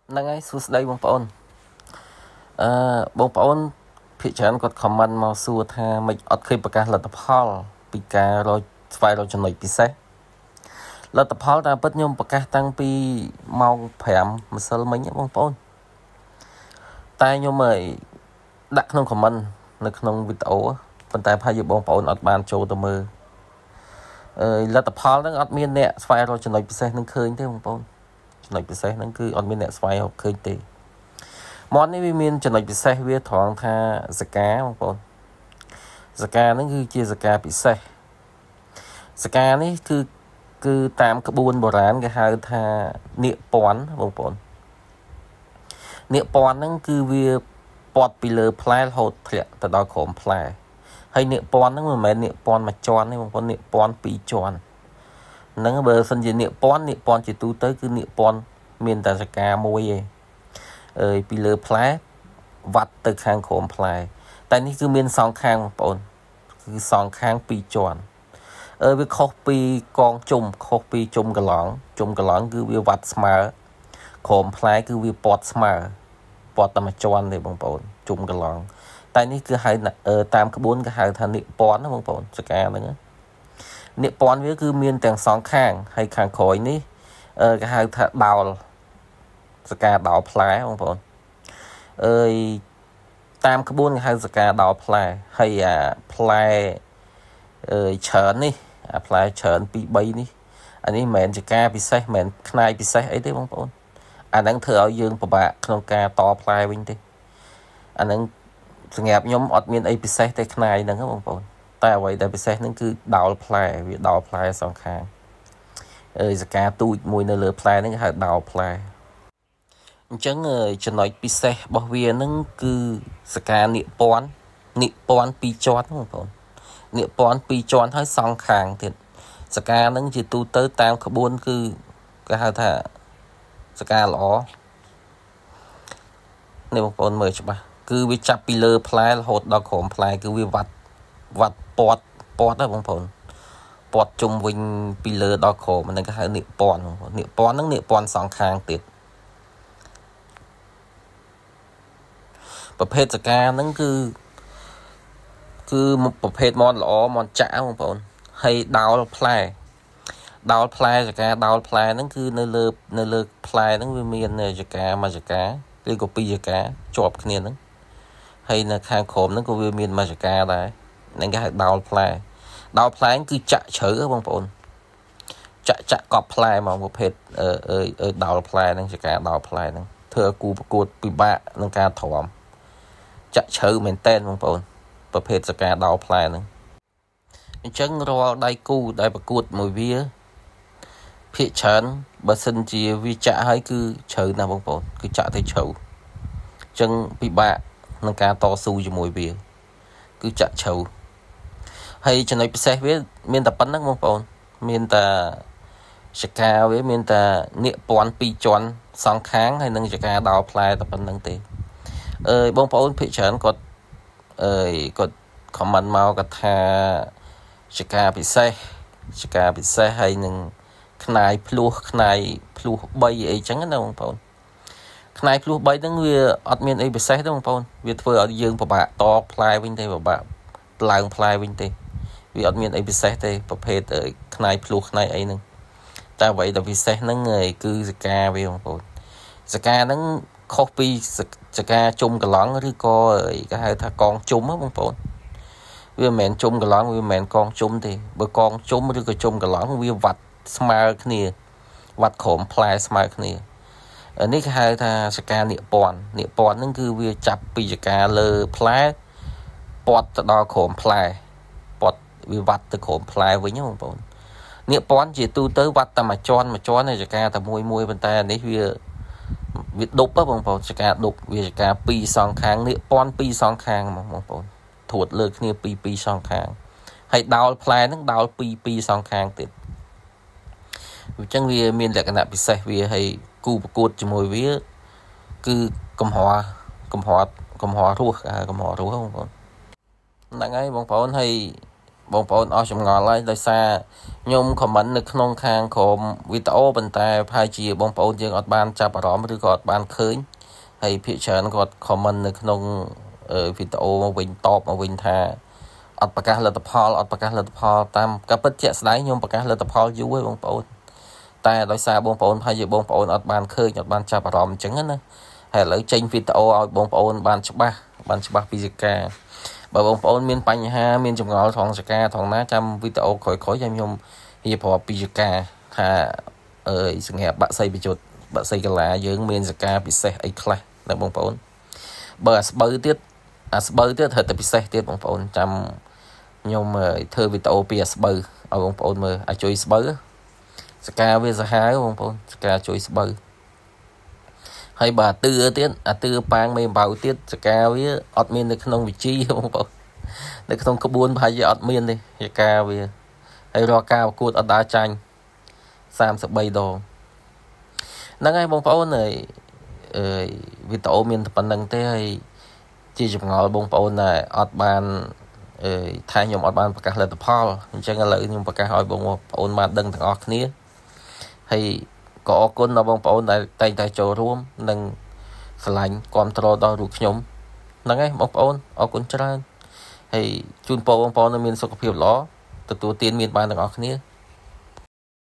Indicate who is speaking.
Speaker 1: Nâng ấy xuống đây bông bông bông bông phía chẳng có comment mà xua tha mình ọt khi bà ca là tập hall bị ca rồi phải rồi cho nội bị xe là tập hall ra bất nhung bà ca tăng pi mau phèm mà sơ mấy nhé bông bông tay nhung mời đặt không comment nó không video phần tay phải giúp bông bông ọt bàn cho tụi mơ là tập hall nó ọt miên nè phải rồi cho nội bị xe nó khơi thế bông bông nội bị xe nó cứ ọt miên nè phải học khơi tì món này mình cho nó bị xe với thoáng tha cá không con cá nó cứ chia cá bị xe cá này cứ tam cái buôn bò rán cái hai tha nịa pón không con nịa pón nó cứ việc bọt bị lơ plei hột thiệt từ đó khổm plei hay nịa pón nó mà nịa pón mà tròn này không con nịa pón bị tròn nó bờ sân gì nịa pón chỉ tu tới cứ nịa pón miền ta cá môi bị lơ plei vắt từ khang khổm plei tạiនេះគឺមានសងខាងបងប្អូនគឺសងខាងពីរជាន់វាខុសពីកងជុំខុសពីជុំកន្លងគឺវាវត្តស្មើខោមផ្លែគឺវាពត់ស្មើពត់តែមួយជាន់ទេបងប្អូនជុំកន្លងតែនេះគឺហៅតាមក្បួនគេហៅថានិពន្ធណាបងប្អូនសកាហ្នឹងនិពន្ធវាគឺមានទាំងសងខាងហើយខាងក្រោយនេះគេហៅថាដោលសកាដោលផ្លែបងប្អូនតាមក្បួនគេហៅសកាដោលផ្លែហើយអាផ្លែច្រើននេះអាផ្លែច្រើន2 3នេះអានេះមិនមែនជាការពិសេសមិនមែនផ្នែកពិសេសអីទេបងប្អូនអាហ្នឹងធ្វើឲ្យយើងពិបាកក្នុងការតផ្លែវិញទេអាហ្នឹងសម្រាប់ខ្ញុំអត់មានអីពិសេសទេផ្នែកហ្នឹងបងប្អូនតែអ្វីដែលពិសេសហ្នឹងគឺដោលផ្លែវាដោលផ្លែសងខាងសកាទូចមួយនៅលើផ្លែហ្នឹងគេហៅដោលផ្លែអញ្ចឹងចំណុចពិសេសរបស់វាហ្នឹងគឺសកានិពន្ធពីរជាន់បងប្អូននិពន្ធពីរជាន់ហើយសងខាងទៀតសកាហ្នឹងជាទូទៅតាមក្បួនគឺគេហៅថាសកាល្អនេះបងប្អូនមើលច្បាស់គឺវាចាប់ពីលើផ្លែរហូតដល់ក្រោមផ្លែគឺវាវត្តពត់ហ្នឹងបងប្អូនពត់ជុំវិញពីលើដល់ក្រោមហ្នឹងគេហៅនិពន្ធបងប្អូននិពន្ធហ្នឹងនិពន្ធសងខាងទៀតប្រភេទសកាហ្នឹងគឺប្រភេទមន់ល្អមន់ចាក់បងប្អូនហើយដោលផ្លែសកាដោលផ្លែហ្នឹងគឺនៅលើផ្លែហ្នឹងវាមានសកាមួយសកាឬក៏ពីរសកាជាប់គ្នាហ្នឹងហើយនៅខាងក្រោមហ្នឹងក៏វាមានមួយសកាដែរហ្នឹងគេហៅដោលផ្លែគឺចាក់ជ្រៅបងប្អូនចាក់កប់ផ្លែមកប្រភេទដោលផ្លែហ្នឹងសកាដោលផ្លែហ្នឹងធ្វើឲ្យគូប្រកួតពិបាកក្នុងការទ្រាំចាក់ជ្រៅមែនតែនបងប្អូនប្រភេទសកាដោលផ្លែហ្នឹងអញ្ចឹងរាល់ដៃគូដែលប្រកួតមួយវាភាគច្រើនបើសិនជាវាចាក់ហើយគឺជ្រៅណាស់បងប្អូនគឺចាក់ទៅជ្រៅអញ្ចឹងពិបាកក្នុងការតស៊ូជាមួយវាគឺចាក់ជ្រៅហើយចំណុចពិសេសវាមានតែប៉ុណ្្នឹងបងប្អូនមានតែសកាវាមានតែនិពន្ធពីរជាន់សងខាងហើយនឹងសកាដោលផ្លែតែប៉ុណ្្នឹងទេបងប្អូនភាគច្រើនគាត់comment មកគាត់ថាសកាពិសេសហើយនឹងខ្នាយភ្លោះ3អីចឹងណាបងប្អូនខ្នាយភ្លោះ3ហ្នឹងវាអត់មានអីពិសេសទេបងប្អូនវាធ្វើឲ្យយើងពិបាកតផ្លែវិញទេពិបាកឡើងផ្លែវិញទេវាអត់មានអីពិសេសទេប្រភេទខ្នាយភ្លោះខ្នាយអីហ្នឹងតែអ្វីដែលពិសេសហ្នឹងគឺសកាវាបងប្អូនសកាហ្នឹងខុសពីសកាជុំកន្លងឬក៏គេហៅថាកងជុំបងប្អូនវាមិនមែនជុំកន្លងវាមិនមែនកងជុំទេបើកងជុំឬក៏ជុំកន្លងវាវត្តស្មើគ្នាវត្តក្រោមផ្លែស្មើគ្នានេះគេហៅថាសកានិពន្ធហ្នឹងគឺវាចាប់ពីសកាលើផ្លែពត់ទៅដល់ក្រោមផ្លែពត់វាវត្តទៅក្រោមផ្លែវិញបងប្អូននិពន្ធជាទូទៅវត្តតែមួយជាន់នៃសកាតែមួយប៉ុន្តែនេះវាដប់បងប្អូនសកាដប់វាសកាពីរសងខាងនិពន្ធពីរសងខាងបងប្អូនធួតលើគ្នាពីរសងខាងហើយដោលផ្លែហ្នឹងដោលពីរសងខាងទៀតអញ្ចឹងវាមានលក្ខណៈពិសេសវាហើយគូប្រកួតជាមួយវាគឺកំហររស់បងប្អូនហ្នឹងហើយបងប្អូនហើយបងប្អូនអស់ចម្ងល់ហើយដោយសារខ្ញុំខមមិននៅក្នុងខាងក្រុមវីដេអូប៉ុន្តែប្រហែលជាបងប្អូនយើងអត់បានចាប់អារម្មណ៍ឬក៏អត់បានឃើញហើយភាគច្រើនគាត់ខមមិននៅក្នុងវីដេអូមកវិញតបមកវិញថាអត់ប្រកាសលទ្ធផលតាមការពិតជាក់ស្ដែងខ្ញុំប្រកាសលទ្ធផលយូរហើយបងប្អូនតែដោយសារបងប្អូនប្រហែលជាបងប្អូនអត់បានឃើញអត់បានចាប់អារម្មណ៍អញ្ចឹងណាហើយឥឡូវចេញវីដេអូឲ្យបងប្អូនបានច្បាស់ពីសកាបើបងប្អូនមានបញ្ហាមានចម្ងល់ថងសកាថងណាចាំវីដេអូក្រោយៗខ្ញុំរៀបរាប់ពីសកាថាសម្រាប់បាក់សីបញ្ជុតបាក់សីកាឡាយើងមានសកាពិសេសអីខ្លះណាបងប្អូនបើអាស្បូវទៀតហិតតែពិសេសទៀតបងប្អូនចាំខ្ញុំធ្វើវីដេអូពីអាស្បូវឲ្យបងប្អូនមើលឲ្យជួយស្បូវសកាវាសាហាវបងប្អូនសកាជួយស្បូវហើយបើអាទឿទៀតអាទឿប៉ាងមេអំបៅទៀតសកាវាអត់មាននៅក្នុងវិជីបងប្អូននៅក្នុងក្បួនប្រហែលជាអត់មានទេសកាវាហើយរកការប្រកួតអត់ដើរចាញ់33ដងហ្នឹងហើយបងប្អូនហើយវីដេអូមានតែប៉ុណ្្នឹងទេហើយជាចម្ងល់បងប្អូនដែរអត់បានថាខ្ញុំអត់បានប្រកាសលទ្ធផលអញ្ចឹងឥឡូវខ្ញុំប្រកាសឲ្យបងប្អូនបានដឹងទាំងអស់គ្នាហើយក៏អរគុណដល់បងប្អូនដែលតែងតែចូលរួមនិងស្រឡាញ់គាំទ្រដល់រូបខ្ញុំហ្នឹងហើយបងប្អូនអរគុណច្រើនហើយជូនពរបងប្អូនមានសុខភាពល្អទទួលទានមានបានទាំងអស់គ្នា